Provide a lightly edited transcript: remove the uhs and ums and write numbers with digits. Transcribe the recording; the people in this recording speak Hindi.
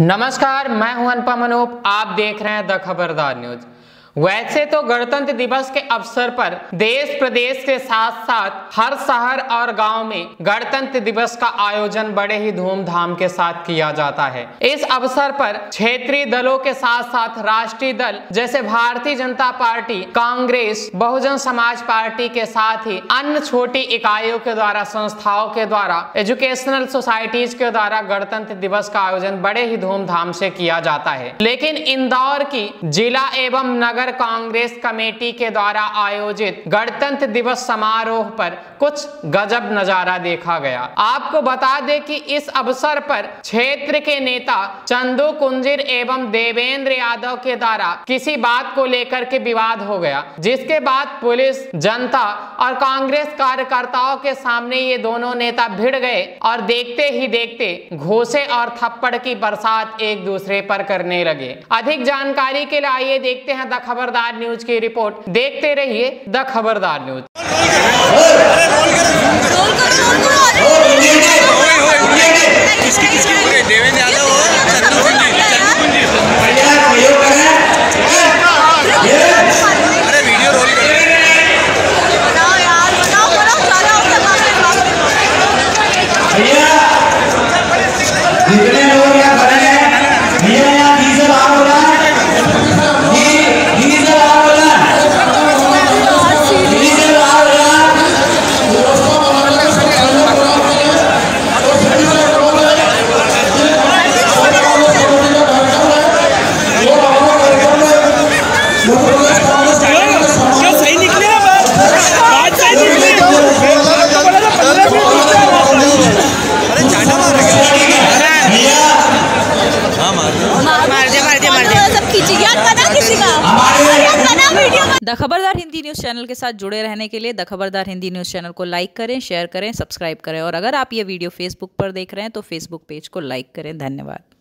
नमस्कार, मैं हूं अनुपम अनूप। आप देख रहे हैं द खबरदार न्यूज। वैसे तो गणतंत्र दिवस के अवसर पर देश प्रदेश के साथ साथ हर शहर और गांव में गणतंत्र दिवस का आयोजन बड़े ही धूमधाम के साथ किया जाता है। इस अवसर पर क्षेत्रीय दलों के साथ साथ राष्ट्रीय दल जैसे भारतीय जनता पार्टी, कांग्रेस, बहुजन समाज पार्टी के साथ ही अन्य छोटी इकाइयों के द्वारा, संस्थाओं के द्वारा, एजुकेशनल सोसाइटीज के द्वारा गणतंत्र दिवस का आयोजन बड़े ही धूमधाम से किया जाता है। लेकिन इंदौर की जिला एवं नगर कांग्रेस कमेटी के द्वारा आयोजित गणतंत्र दिवस समारोह पर कुछ गजब नजारा देखा गया। आपको बता दें कि इस अवसर पर क्षेत्र के नेता चंदू कुंजीर एवं देवेंद्र यादव के द्वारा किसी बात को लेकर के विवाद हो गया, जिसके बाद पुलिस, जनता और कांग्रेस कार्यकर्ताओं के सामने ये दोनों नेता भिड़ गए और देखते ही देखते घूंसे और थप्पड़ की बरसात एक दूसरे पर करने लगे। अधिक जानकारी के लिए आइए देखते हैं द खबरदार न्यूज की रिपोर्ट। देखते रहिए the Khabardar news. Devendra Yadav video roll कर जितने लोग यहाँ खड़े हैं भैया यहाँ डीजल आ बोला the Khabardar Hindi news channel के साथ जुड़े रहने के लिए the Khabardar Hindi news channel को लाइक करें, शेयर करें, सब्सक्राइब करें और अगर आप ये वीडियो फेसबुक पर देख रहे हैं तो फेसबुक पेज को लाइक करें। धन्यवाद।